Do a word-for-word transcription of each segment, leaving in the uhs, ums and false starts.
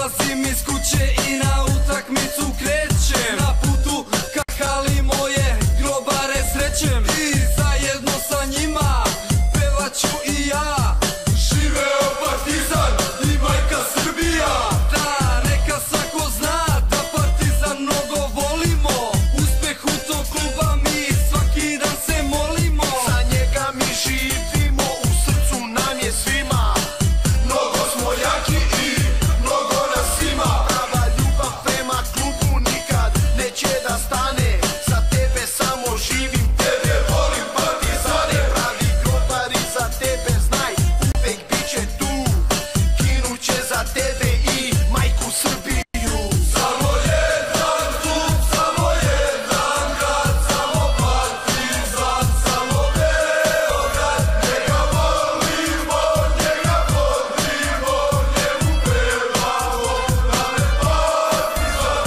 Izlazim iz kuće i na utakmicu krećem. Na putu ka hali moje grobare srećem. I zajedno sa njima pevaću i ja. Živeo Partizan i majka Srbija. Da, neka svako zna da Partizan mnogo volimo. Uspehu tog kluba mi svaki dan se molimo. Za njega mi živimo, u srcu nam je svima. Mnogo smo jaki i mnogo nas ima. Prava ljubav prema klubu nikad neće da stane. Za tebe samo živim, tebe volim Partizane. Pravi grobari za tebe znaj, uvek bit će tu. Ginuće za tebe i majku Srbiju. Samo jedan klub, samo jedan grad, samo Partizan, samo Beograd. Njega volimo, njega vodimo, njemu pevamo, nam je Partizan.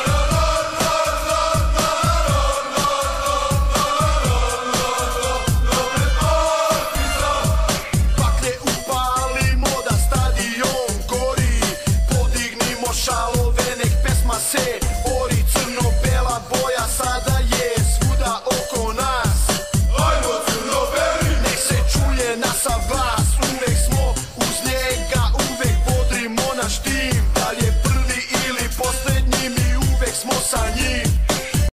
Baklje upalimo da stadion gori. Podignimo šalove, nek pesma se ori. Crno-bela boja sada je svuda oko nas. Ajmo crno-beli, Nek se čuje naša glas.